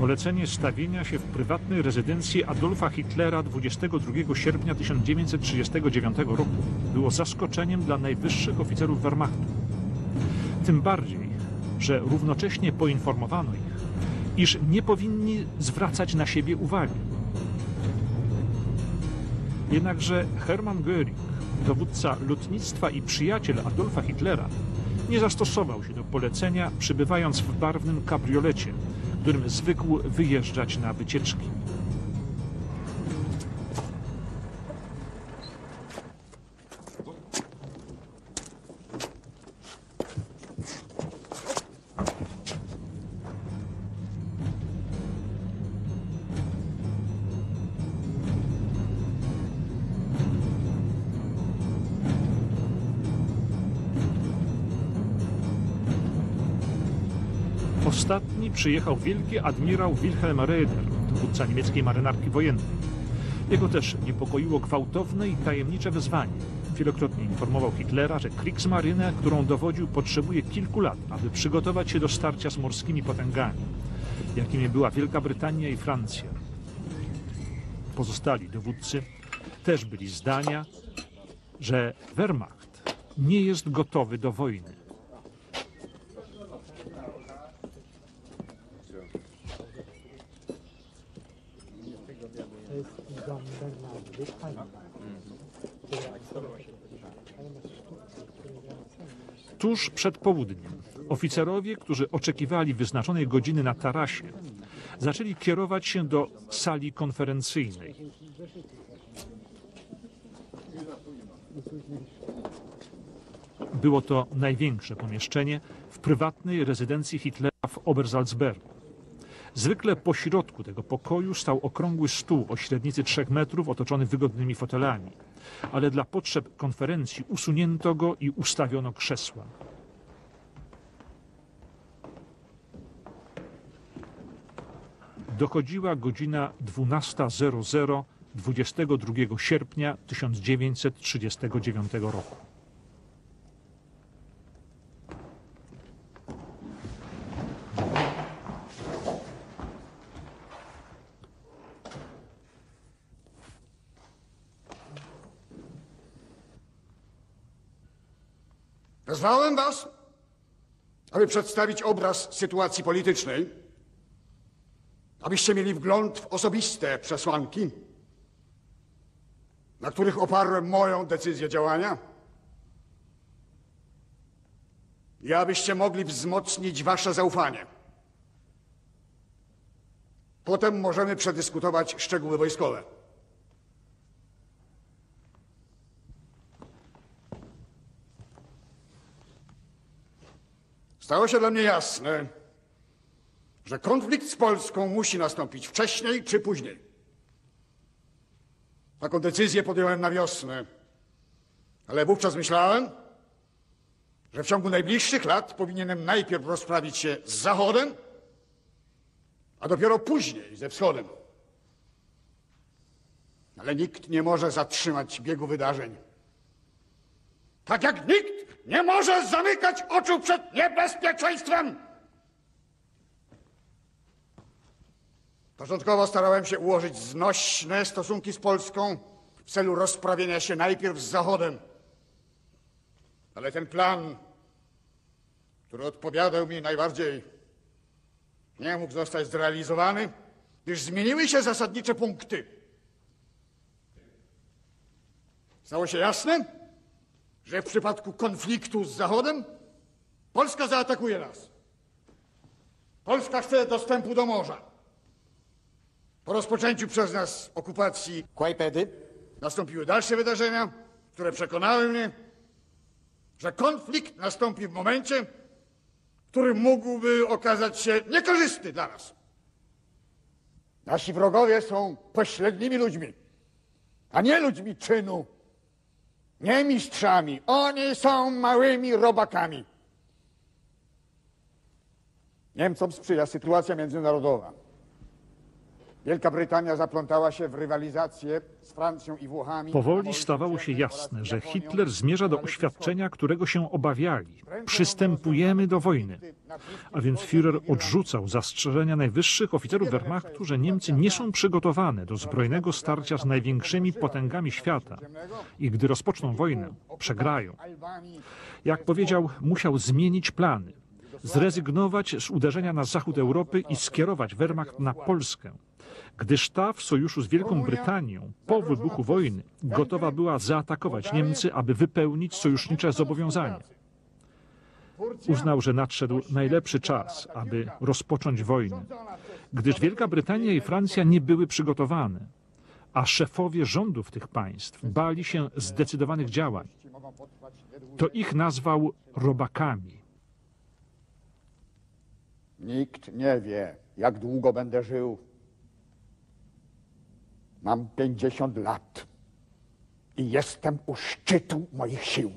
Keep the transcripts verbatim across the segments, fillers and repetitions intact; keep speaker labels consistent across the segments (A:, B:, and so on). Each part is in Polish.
A: Polecenie stawienia się w prywatnej rezydencji Adolfa Hitlera dwudziestego drugiego sierpnia tysiąc dziewięćset trzydziestego dziewiątego roku było zaskoczeniem dla najwyższych oficerów Wehrmachtu. Tym bardziej, że równocześnie poinformowano ich, iż nie powinni zwracać na siebie uwagi. Jednakże Hermann Göring, dowódca lotnictwa i przyjaciel Adolfa Hitlera, nie zastosował się do polecenia, przybywając w barwnym kabriolecie, którym zwykł wyjeżdżać na wycieczki. Ostatni przyjechał wielki admirał Wilhelm Raeder, dowódca niemieckiej marynarki wojennej. Jego też niepokoiło gwałtowne i tajemnicze wezwanie. Wielokrotnie informował Hitlera, że Kriegsmarine, którą dowodził, potrzebuje kilku lat, aby przygotować się do starcia z morskimi potęgami, jakimi była Wielka Brytania i Francja. Pozostali dowódcy też byli zdania, że Wehrmacht nie jest gotowy do wojny. Tuż przed południem oficerowie, którzy oczekiwali wyznaczonej godziny na tarasie, zaczęli kierować się do sali konferencyjnej. Było to największe pomieszczenie w prywatnej rezydencji Hitlera w Obersalzbergu. Zwykle po środku tego pokoju stał okrągły stół o średnicy trzech metrów otoczony wygodnymi fotelami, ale dla potrzeb konferencji usunięto go i ustawiono krzesła. Dochodziła godzina dwunasta zero zero dwudziestego drugiego sierpnia tysiąc dziewięćset trzydziestego dziewiątego roku.
B: Wezwałem was, aby przedstawić obraz sytuacji politycznej, abyście mieli wgląd w osobiste przesłanki, na których oparłem moją decyzję działania i abyście mogli wzmocnić wasze zaufanie. Potem możemy przedyskutować szczegóły wojskowe. Stało się dla mnie jasne, że konflikt z Polską musi nastąpić wcześniej czy później. Taką decyzję podjąłem na wiosnę, ale wówczas myślałem, że w ciągu najbliższych lat powinienem najpierw rozprawić się z Zachodem, a dopiero później ze Wschodem. Ale nikt nie może zatrzymać biegu wydarzeń. Tak jak nikt nie może zamykać oczu przed niebezpieczeństwem. Początkowo starałem się ułożyć znośne stosunki z Polską w celu rozprawienia się najpierw z Zachodem. Ale ten plan, który odpowiadał mi najbardziej, nie mógł zostać zrealizowany, gdyż zmieniły się zasadnicze punkty. Stało się jasne, że w przypadku konfliktu z Zachodem Polska zaatakuje nas. Polska chce dostępu do morza. Po rozpoczęciu przez nas okupacji Kłajpedy nastąpiły dalsze wydarzenia, które przekonały mnie, że konflikt nastąpi w momencie, który mógłby okazać się niekorzystny dla nas. Nasi wrogowie są pośrednimi ludźmi, a nie ludźmi czynu, nie mistrzami. Oni są małymi robakami. Niemcom sprzyja sytuacja międzynarodowa. Wielka Brytania zaplątała się w rywalizację z Francją i Włochami.
A: Powoli stawało się jasne, że Hitler zmierza do oświadczenia, którego się obawiali. Przystępujemy do wojny. A więc Führer odrzucał zastrzeżenia najwyższych oficerów Wehrmachtu, że Niemcy nie są przygotowane do zbrojnego starcia z największymi potęgami świata i gdy rozpoczną wojnę, przegrają. Jak powiedział, musiał zmienić plany, zrezygnować z uderzenia na zachód Europy i skierować Wehrmacht na Polskę, gdyż ta w sojuszu z Wielką Brytanią po wybuchu wojny gotowa była zaatakować Niemcy, aby wypełnić sojusznicze zobowiązania. Uznał, że nadszedł najlepszy czas, aby rozpocząć wojnę, gdyż Wielka Brytania i Francja nie były przygotowane, a szefowie rządów tych państw bali się zdecydowanych działań. To ich nazwał robakami.
B: Nikt nie wie, jak długo będę żył. Mam pięćdziesiąt lat i jestem u szczytu moich sił.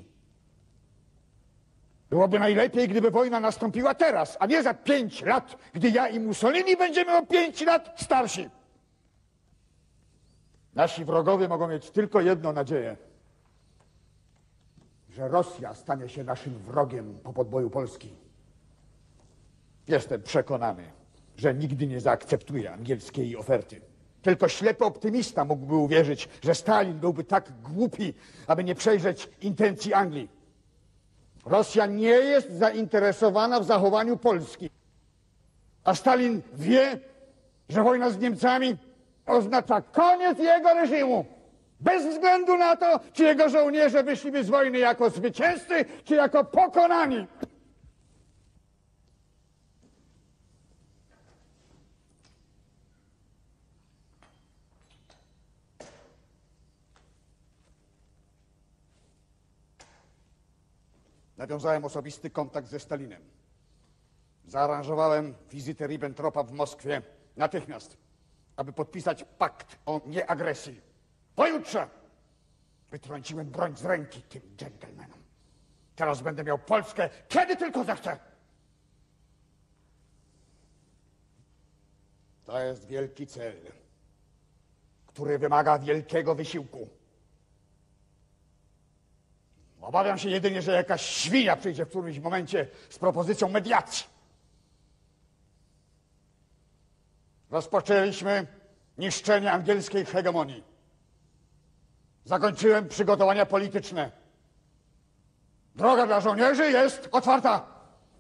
B: Byłoby najlepiej, gdyby wojna nastąpiła teraz, a nie za pięć lat, gdy ja i Mussolini będziemy o pięć lat starsi. Nasi wrogowie mogą mieć tylko jedną nadzieję, że Rosja stanie się naszym wrogiem po podboju Polski. Jestem przekonany, że nigdy nie zaakceptuje angielskiej oferty. Tylko ślepy optymista mógłby uwierzyć, że Stalin byłby tak głupi, aby nie przejrzeć intencji Anglii. Rosja nie jest zainteresowana w zachowaniu Polski. A Stalin wie, że wojna z Niemcami oznacza koniec jego reżimu. Bez względu na to, czy jego żołnierze wyszliby z wojny jako zwycięzcy, czy jako pokonani. Nawiązałem osobisty kontakt ze Stalinem. Zaaranżowałem wizytę Ribbentropa w Moskwie natychmiast, aby podpisać pakt o nieagresji. Pojutrze wytrąciłem broń z ręki tym dżentelmenom. Teraz będę miał Polskę, kiedy tylko zechcę. To jest wielki cel, który wymaga wielkiego wysiłku. Obawiam się jedynie, że jakaś świnia przyjdzie w którymś momencie z propozycją mediacji. Rozpoczęliśmy niszczenie angielskiej hegemonii. Zakończyłem przygotowania polityczne. Droga dla żołnierzy jest otwarta.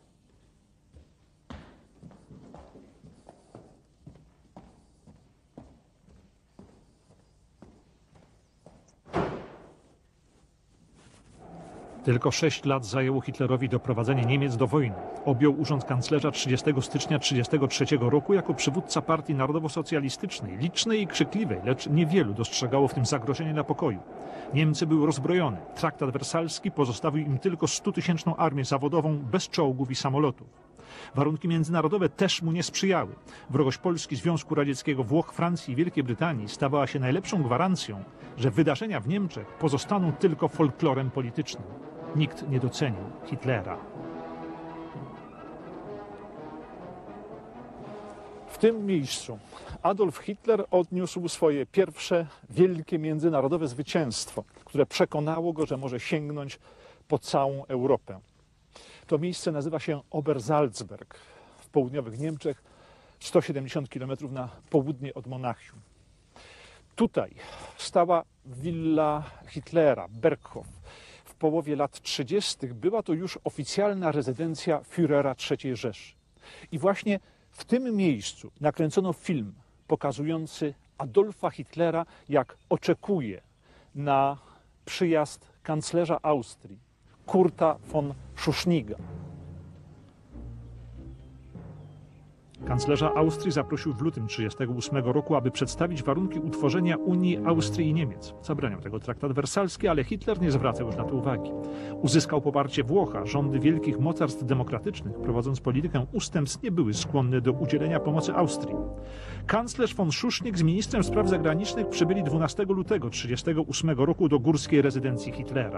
A: Tylko sześć lat zajęło Hitlerowi doprowadzenie Niemiec do wojny. Objął urząd kanclerza trzydziestego stycznia tysiąc dziewięćset trzydziestego trzeciego roku jako przywódca partii narodowo-socjalistycznej, licznej i krzykliwej, lecz niewielu dostrzegało w tym zagrożenie dla pokoju. Niemcy były rozbrojone. Traktat wersalski pozostawił im tylko stutysięczną armię zawodową bez czołgów i samolotów. Warunki międzynarodowe też mu nie sprzyjały. Wrogość Polski, Związku Radzieckiego, Włoch, Francji i Wielkiej Brytanii stawała się najlepszą gwarancją, że wydarzenia w Niemczech pozostaną tylko folklorem politycznym. Nikt nie docenił Hitlera. W tym miejscu Adolf Hitler odniósł swoje pierwsze wielkie międzynarodowe zwycięstwo, które przekonało go, że może sięgnąć po całą Europę. To miejsce nazywa się Obersalzberg w południowych Niemczech, sto siedemdziesiąt kilometrów na południe od Monachium. Tutaj stała willa Hitlera, Berghof. W połowie lat trzydziestych była to już oficjalna rezydencja Führera trzeciej Rzeszy. I właśnie w tym miejscu nakręcono film pokazujący Adolfa Hitlera, jak oczekuje na przyjazd kanclerza Austrii, Kurta von Schuschnigga. Kanclerza Austrii zaprosił w lutym tysiąc dziewięćset trzydziestego ósmego roku, aby przedstawić warunki utworzenia Unii Austrii i Niemiec. Zabraniał tego traktat wersalski, ale Hitler nie zwracał już na to uwagi. Uzyskał poparcie Włoch, a rządy wielkich mocarstw demokratycznych, prowadząc politykę ustępstw, nie były skłonne do udzielenia pomocy Austrii. Kanclerz von Schuschnigg z ministrem spraw zagranicznych przybyli dwunastego lutego tysiąc dziewięćset trzydziestego ósmego roku do górskiej rezydencji Hitlera.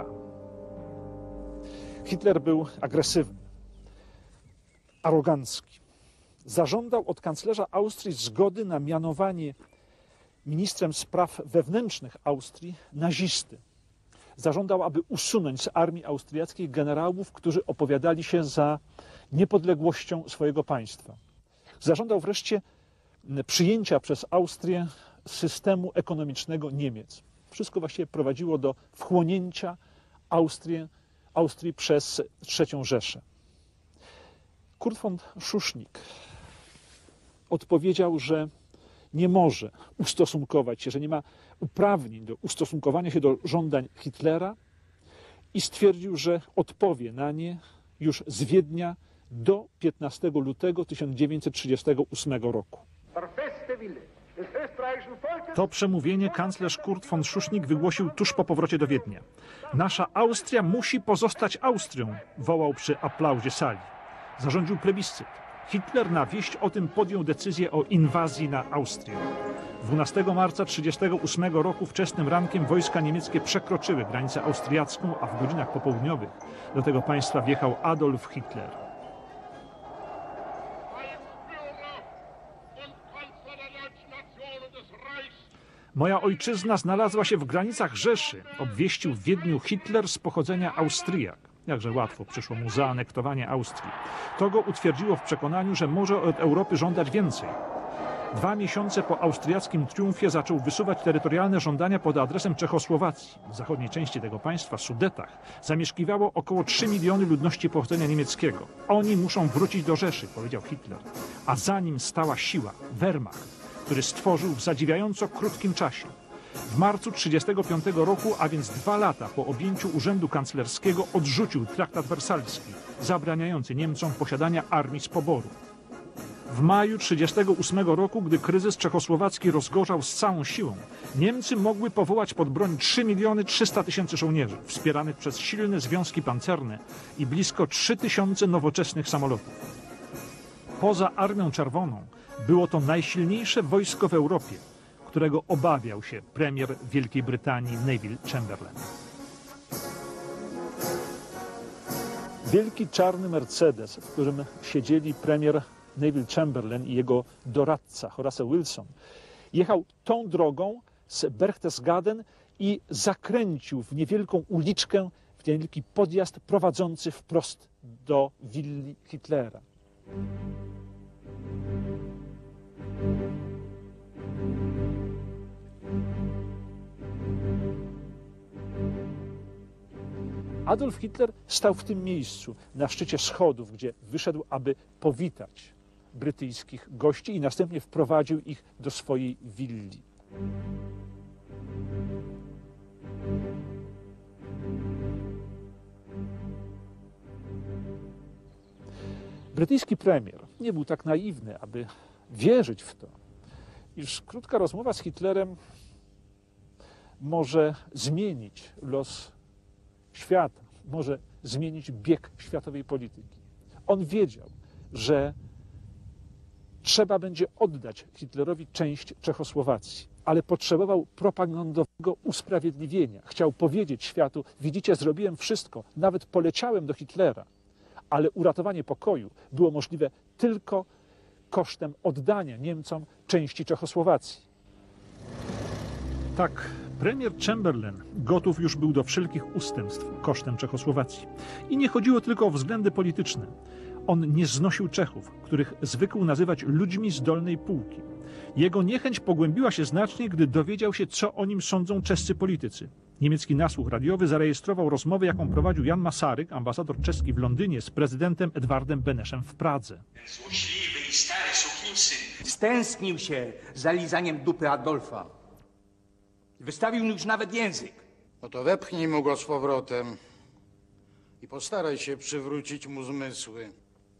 A: Hitler był agresywny, arogancki. zażądał od kanclerza Austrii zgody na mianowanie ministrem spraw wewnętrznych Austrii nazisty. Zażądał, aby usunąć z armii austriackiej generałów, którzy opowiadali się za niepodległością swojego państwa. Zażądał wreszcie przyjęcia przez Austrię systemu ekonomicznego Niemiec. Wszystko właściwie prowadziło do wchłonięcia Austrii, Austrii przez trzecią Rzeszę. Kurt von Schuschnigg odpowiedział, że nie może ustosunkować się, że nie ma uprawnień do ustosunkowania się do żądań Hitlera i stwierdził, że odpowie na nie już z Wiednia do piętnastego lutego tysiąc dziewięćset trzydziestego ósmego roku. To przemówienie kanclerz Kurt von Schuschnigg wygłosił tuż po powrocie do Wiednia. Nasza Austria musi pozostać Austrią, wołał przy aplauzie sali. Zarządził plebiscyt. Hitler na wieść o tym podjął decyzję o inwazji na Austrię. dwunastego marca tysiąc dziewięćset trzydziestego ósmego roku wczesnym rankiem wojska niemieckie przekroczyły granicę austriacką, a w godzinach popołudniowych do tego państwa wjechał Adolf Hitler. Moja ojczyzna znalazła się w granicach Rzeszy, obwieścił w Wiedniu Hitler z pochodzenia Austriak. Jakże łatwo przyszło mu zaanektowanie Austrii. To go utwierdziło w przekonaniu, że może od Europy żądać więcej. Dwa miesiące po austriackim triumfie zaczął wysuwać terytorialne żądania pod adresem Czechosłowacji. W zachodniej części tego państwa, Sudetach, zamieszkiwało około trzy miliony ludności pochodzenia niemieckiego. Oni muszą wrócić do Rzeszy, powiedział Hitler. A za nim stała siła, Wehrmacht, który stworzył w zadziwiająco krótkim czasie. W marcu tysiąc dziewięćset trzydziestego piątego roku, a więc dwa lata po objęciu urzędu kanclerskiego, odrzucił traktat wersalski, zabraniający Niemcom posiadania armii z poboru. W maju tysiąc dziewięćset trzydziestego ósmego roku, gdy kryzys czechosłowacki rozgorzał z całą siłą, Niemcy mogły powołać pod broń trzy miliony trzysta tysięcy żołnierzy, wspieranych przez silne związki pancerne i blisko trzy tysiące nowoczesnych samolotów. Poza Armią Czerwoną było to najsilniejsze wojsko w Europie, którego obawiał się premier Wielkiej Brytanii Neville Chamberlain. Wielki czarny Mercedes, w którym siedzieli premier Neville Chamberlain i jego doradca Horace Wilson, jechał tą drogą z Berchtesgaden i zakręcił w niewielką uliczkę, w niewielki podjazd prowadzący wprost do willi Hitlera. Adolf Hitler stał w tym miejscu, na szczycie schodów, gdzie wyszedł, aby powitać brytyjskich gości i następnie wprowadził ich do swojej willi. Brytyjski premier nie był tak naiwny, aby wierzyć w to, iż krótka rozmowa z Hitlerem może zmienić los świata, może zmienić bieg światowej polityki. On wiedział, że trzeba będzie oddać Hitlerowi część Czechosłowacji, ale potrzebował propagandowego usprawiedliwienia. Chciał powiedzieć światu: widzicie, zrobiłem wszystko, nawet poleciałem do Hitlera, ale uratowanie pokoju było możliwe tylko kosztem oddania Niemcom części Czechosłowacji. Tak, premier Chamberlain gotów już był do wszelkich ustępstw kosztem Czechosłowacji. I nie chodziło tylko o względy polityczne. On nie znosił Czechów, których zwykł nazywać ludźmi z dolnej półki. Jego niechęć pogłębiła się znacznie, gdy dowiedział się, co o nim sądzą czescy politycy. Niemiecki nasłuch radiowy zarejestrował rozmowę, jaką prowadził Jan Masaryk, ambasador czeski w Londynie, z prezydentem Edwardem Beneszem w Pradze.
C: Złośliwy i stary sukinsyn
D: Stęsknił się za lizaniem dupy Adolfa. Wystawił już nawet język.
B: No to wepchnij mu go z powrotem i postaraj się przywrócić mu zmysły.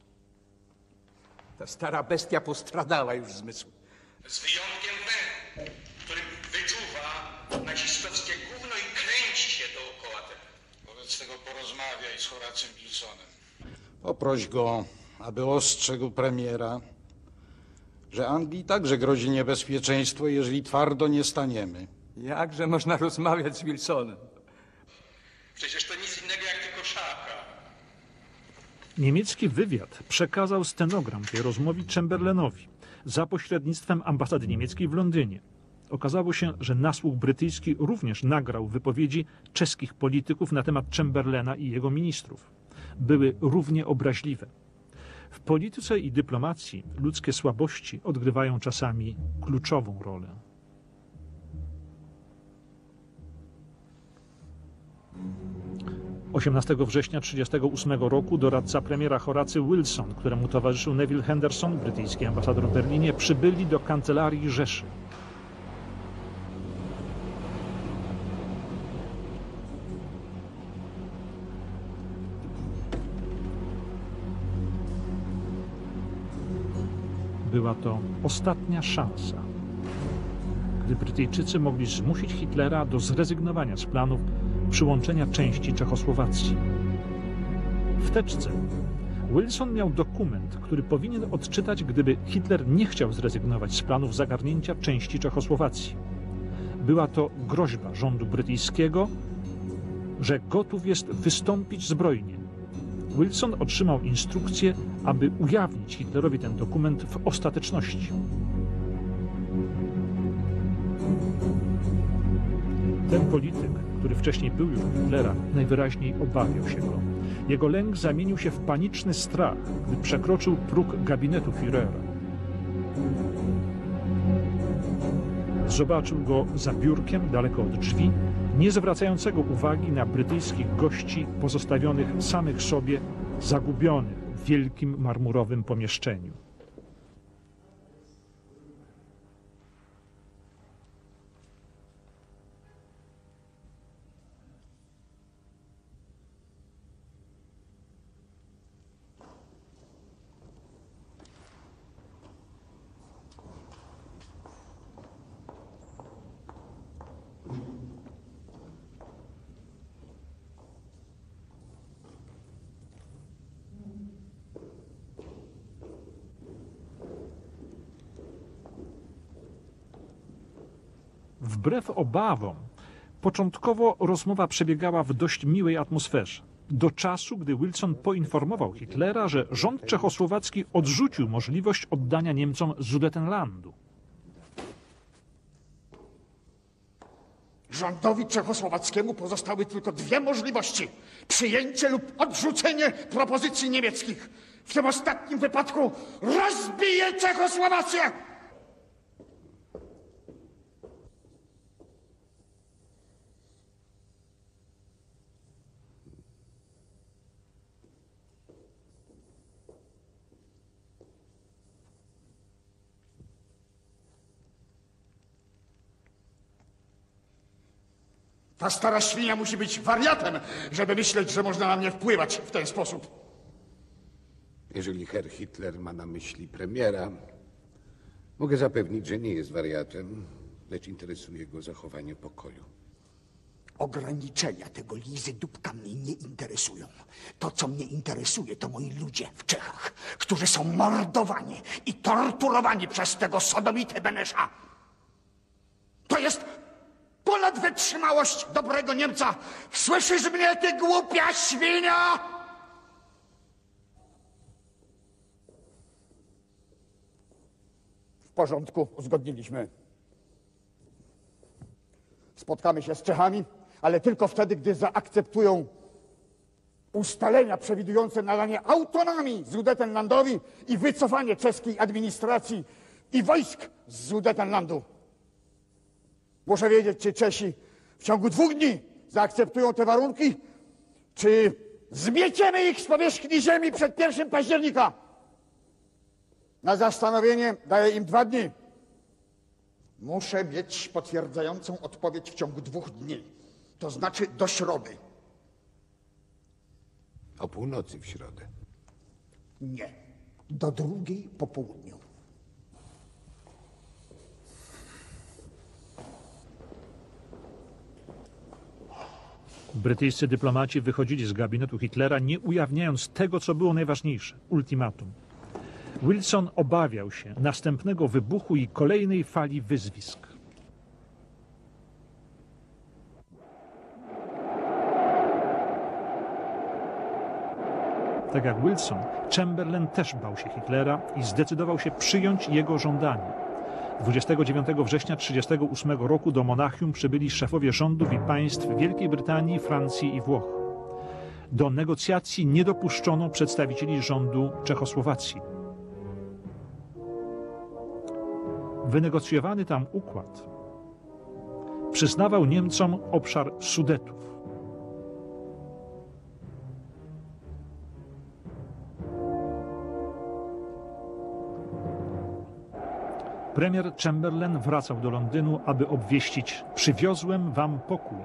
D: Ta stara bestia postradała już zmysł.
C: z wyjątkiem węchu, który wyczuwa nazistowskie gówno i kręci się dookoła tego.
B: Wobec tego porozmawiaj z Horacym Wilsonem. Poproś go, aby ostrzegł premiera, że Anglii także grozi niebezpieczeństwo, jeżeli twardo nie staniemy.
D: Jakże można rozmawiać z Wilsonem?
C: Przecież to nic innego jak tylko szaka.
A: Niemiecki wywiad przekazał stenogram tej rozmowy Chamberlainowi za pośrednictwem ambasady niemieckiej w Londynie. Okazało się, że nasłuch brytyjski również nagrał wypowiedzi czeskich polityków na temat Chamberlaina i jego ministrów. Były równie obraźliwe. W polityce i dyplomacji ludzkie słabości odgrywają czasami kluczową rolę. osiemnastego września tysiąc dziewięćset trzydziestego ósmego roku doradca premiera Horacy Wilson, któremu towarzyszył Neville Henderson, brytyjski ambasador w Berlinie, przybyli do kancelarii Rzeszy. Była to ostatnia szansa, gdy Brytyjczycy mogli zmusić Hitlera do zrezygnowania z planów przyłączenia części Czechosłowacji. W teczce Wilson miał dokument, który powinien odczytać, gdyby Hitler nie chciał zrezygnować z planów zagarnięcia części Czechosłowacji. Była to groźba rządu brytyjskiego, że gotów jest wystąpić zbrojnie. Wilson otrzymał instrukcję, aby ujawnić Hitlerowi ten dokument w ostateczności. Ten polityk, który wcześniej był już Hitlera, najwyraźniej obawiał się go. Jego lęk zamienił się w paniczny strach, gdy przekroczył próg gabinetu Führera. Zobaczył go za biurkiem, daleko od drzwi, nie zwracającego uwagi na brytyjskich gości pozostawionych samych sobie, zagubionych w wielkim marmurowym pomieszczeniu. Wbrew obawom, początkowo rozmowa przebiegała w dość miłej atmosferze. Do czasu, gdy Wilson poinformował Hitlera, że rząd czechosłowacki odrzucił możliwość oddania Niemcom Sudetenlandu.
B: Rządowi czechosłowackiemu pozostały tylko dwie możliwości. Przyjęcie lub odrzucenie propozycji niemieckich. W tym ostatnim wypadku rozbije Czechosłowację! Ta stara świnia musi być wariatem, żeby myśleć, że można na mnie wpływać w ten sposób.
E: Jeżeli Herr Hitler ma na myśli premiera, mogę zapewnić, że nie jest wariatem, lecz interesuje go zachowanie pokoju.
F: Ograniczenia tego Lizy Dubka mnie nie interesują. To, co mnie interesuje, to moi ludzie w Czechach, którzy są mordowani i torturowani przez tego sodomitę Benesza. To jest ponad wytrzymałość dobrego Niemca. Słyszysz mnie, ty głupia świnia? W porządku, uzgodniliśmy. Spotkamy się z Czechami, ale tylko wtedy, gdy zaakceptują ustalenia przewidujące nadanie autonomii Sudetenlandowi i wycofanie czeskiej administracji i wojsk z Sudetenlandu. Muszę wiedzieć, czy Czesi w ciągu dwóch dni zaakceptują te warunki, czy zmieciemy ich z powierzchni ziemi przed pierwszym października. Na zastanowienie daję im dwa dni. Muszę mieć potwierdzającą odpowiedź w ciągu dwóch dni. To znaczy do środy.
E: O północy w środę.
F: Nie. Do drugiej po południu.
A: Brytyjscy dyplomaci wychodzili z gabinetu Hitlera, nie ujawniając tego, co było najważniejsze – ultimatum. Wilson obawiał się następnego wybuchu i kolejnej fali wyzwisk. Tak jak Wilson, Chamberlain też bał się Hitlera i zdecydował się przyjąć jego żądanie. dwudziestego dziewiątego września tysiąc dziewięćset trzydziestego ósmego roku do Monachium przybyli szefowie rządów i państw Wielkiej Brytanii, Francji i Włoch. Do negocjacji nie dopuszczono przedstawicieli rządu Czechosłowacji. Wynegocjowany tam układ przyznawał Niemcom obszar Sudetów. Premier Chamberlain wracał do Londynu, aby obwieścić: przywiozłem wam pokój.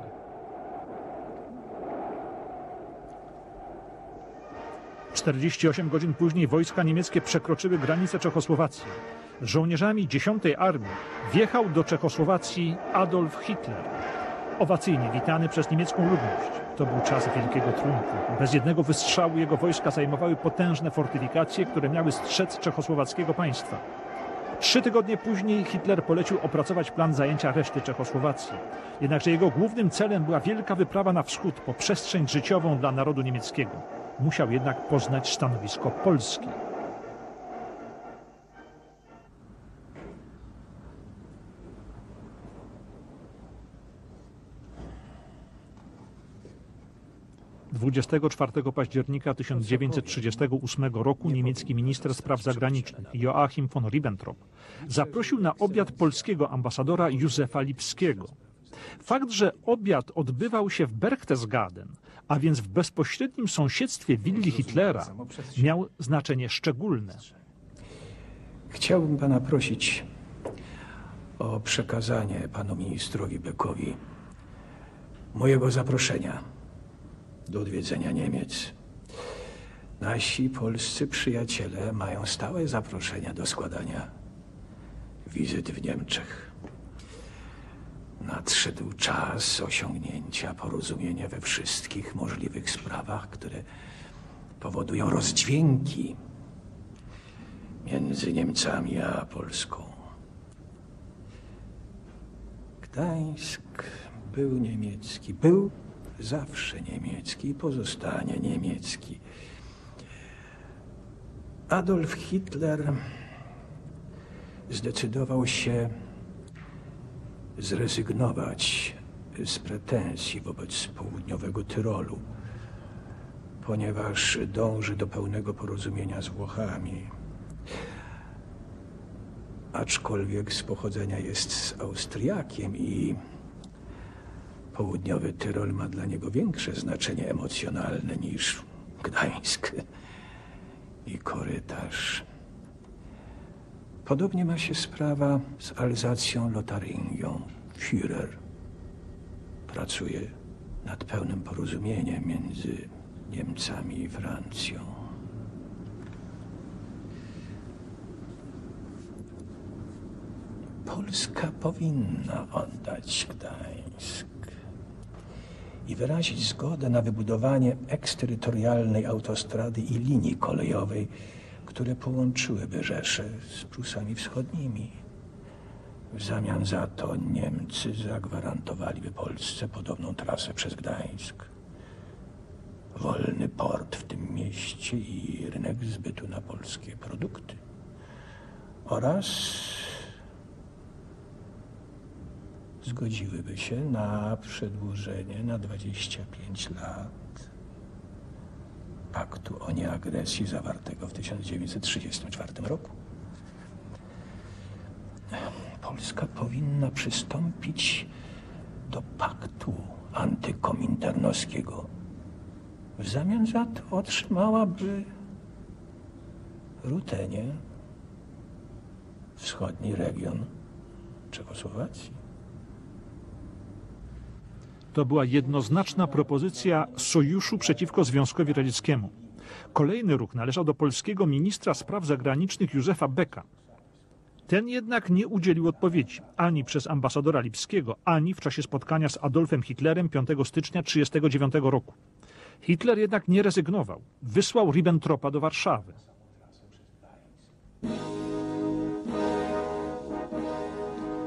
A: czterdzieści osiem godzin później wojska niemieckie przekroczyły granicę Czechosłowacji. Z żołnierzami dziesiątej Armii wjechał do Czechosłowacji Adolf Hitler, owacyjnie witany przez niemiecką ludność. To był czas wielkiego triumfu. Bez jednego wystrzału jego wojska zajmowały potężne fortyfikacje, które miały strzec czechosłowackiego państwa. Trzy tygodnie później Hitler polecił opracować plan zajęcia reszty Czechosłowacji. Jednakże jego głównym celem była wielka wyprawa na wschód po przestrzeń życiową dla narodu niemieckiego. Musiał jednak poznać stanowisko Polski. dwudziestego czwartego października tysiąc dziewięćset trzydziestego ósmego roku niemiecki minister spraw zagranicznych Joachim von Ribbentrop zaprosił na obiad polskiego ambasadora Józefa Lipskiego. Fakt, że obiad odbywał się w Berchtesgaden, a więc w bezpośrednim sąsiedztwie willi Hitlera, miał znaczenie szczególne.
G: Chciałbym pana prosić o przekazanie panu ministrowi Beckowi mojego zaproszenia do odwiedzenia Niemiec. Nasi polscy przyjaciele mają stałe zaproszenia do składania wizyt w Niemczech. Nadszedł czas osiągnięcia porozumienia we wszystkich możliwych sprawach, które powodują rozdźwięki między Niemcami a Polską. Gdańsk był niemiecki, był zawsze niemiecki i pozostanie niemiecki. Adolf Hitler zdecydował się zrezygnować z pretensji wobec południowego Tyrolu, ponieważ dąży do pełnego porozumienia z Włochami. Aczkolwiek z pochodzenia jest z Austriakiem i południowy Tyrol ma dla niego większe znaczenie emocjonalne niż Gdańsk i korytarz. Podobnie ma się sprawa z Alzacją Lotaryngią. Führer pracuje nad pełnym porozumieniem między Niemcami i Francją. Polska powinna oddać Gdańsk i wyrazić zgodę na wybudowanie eksterytorialnej autostrady i linii kolejowej, które połączyłyby Rzeszę z Prusami Wschodnimi. W zamian za to Niemcy zagwarantowaliby Polsce podobną trasę przez Gdańsk, wolny port w tym mieście i rynek zbytu na polskie produkty oraz zgodziłyby się na przedłużenie na dwadzieścia pięć lat paktu o nieagresji zawartego w tysiąc dziewięćset trzydziestym czwartym roku. Polska powinna przystąpić do paktu antykominternowskiego. W zamian za to otrzymałaby Rutenię, wschodni region Czechosłowacji.
A: To była jednoznaczna propozycja sojuszu przeciwko Związkowi Radzieckiemu. Kolejny ruch należał do polskiego ministra spraw zagranicznych Józefa Becka. Ten jednak nie udzielił odpowiedzi ani przez ambasadora Lipskiego, ani w czasie spotkania z Adolfem Hitlerem piątego stycznia tysiąc dziewięćset trzydziestego dziewiątego roku. Hitler jednak nie rezygnował. Wysłał Ribbentropa do Warszawy.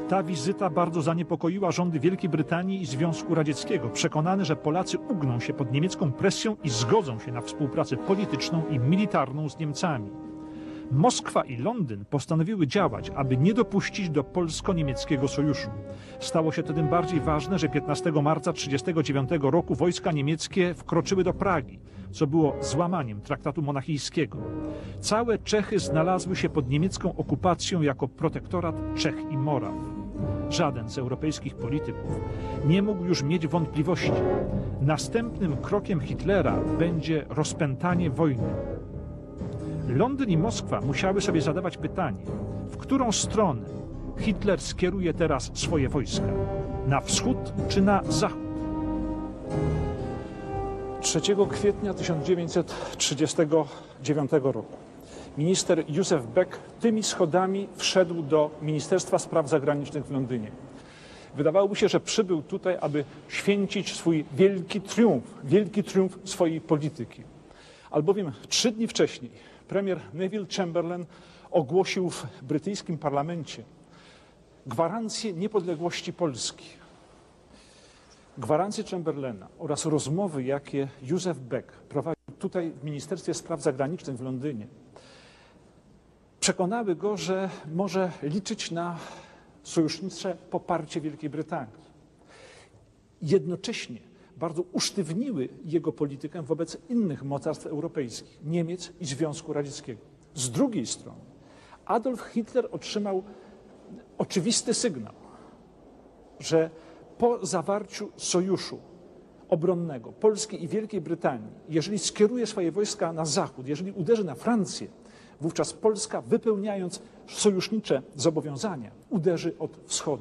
A: Ta wizyta bardzo zaniepokoiła rządy Wielkiej Brytanii i Związku Radzieckiego, przekonane, że Polacy ugną się pod niemiecką presją i zgodzą się na współpracę polityczną i militarną z Niemcami. Moskwa i Londyn postanowiły działać, aby nie dopuścić do polsko-niemieckiego sojuszu. Stało się to tym bardziej ważne, że piętnastego marca tysiąc dziewięćset trzydziestego dziewiątego roku wojska niemieckie wkroczyły do Pragi, co było złamaniem traktatu monachijskiego. Całe Czechy znalazły się pod niemiecką okupacją jako protektorat Czech i Moraw. Żaden z europejskich polityków nie mógł już mieć wątpliwości. Następnym krokiem Hitlera będzie rozpętanie wojny. Londyn i Moskwa musiały sobie zadawać pytanie, w którą stronę Hitler skieruje teraz swoje wojska? Na wschód czy na zachód? trzeciego kwietnia tysiąc dziewięćset trzydziestego dziewiątego roku minister Józef Beck tymi schodami wszedł do Ministerstwa Spraw Zagranicznych w Londynie. Wydawałoby się, że przybył tutaj, aby święcić swój wielki triumf, wielki triumf swojej polityki. Albowiem trzy dni wcześniej premier Neville Chamberlain ogłosił w brytyjskim parlamencie gwarancję niepodległości Polski. Gwarancje Chamberlaina oraz rozmowy, jakie Józef Beck prowadził tutaj w Ministerstwie Spraw Zagranicznych w Londynie, przekonały go, że może liczyć na sojusznicze poparcie Wielkiej Brytanii. Jednocześnie bardzo usztywniły jego politykę wobec innych mocarstw europejskich, Niemiec i Związku Radzieckiego. Z drugiej strony Adolf Hitler otrzymał oczywisty sygnał, że po zawarciu sojuszu obronnego Polski i Wielkiej Brytanii, jeżeli skieruje swoje wojska na zachód, jeżeli uderzy na Francję, wówczas Polska, wypełniając sojusznicze zobowiązania, uderzy od wschodu.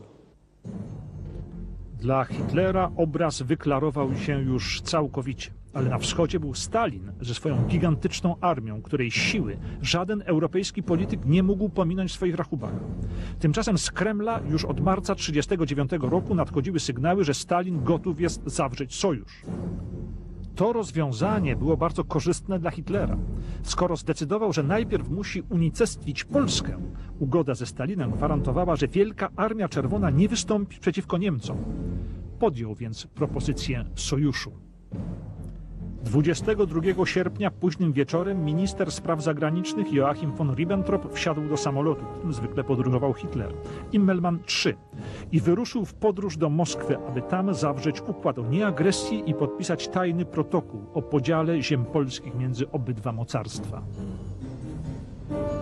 A: Dla Hitlera obraz wyklarował się już całkowicie, ale na wschodzie był Stalin ze swoją gigantyczną armią, której siły żaden europejski polityk nie mógł pominąć w swoich rachubach. Tymczasem z Kremla już od marca tysiąc dziewięćset trzydziestego dziewiątego roku nadchodziły sygnały, że Stalin gotów jest zawrzeć sojusz. To rozwiązanie było bardzo korzystne dla Hitlera. Skoro zdecydował, że najpierw musi unicestwić Polskę, ugoda ze Stalinem gwarantowała, że Wielka Armia Czerwona nie wystąpi przeciwko Niemcom. Podjął więc propozycję sojuszu. dwudziestego drugiego sierpnia późnym wieczorem minister spraw zagranicznych Joachim von Ribbentrop wsiadł do samolotu, którym zwykle podróżował Hitler, Immelmann trzy, i wyruszył w podróż do Moskwy, aby tam zawrzeć układ o nieagresji i podpisać tajny protokół o podziale ziem polskich między obydwa mocarstwa.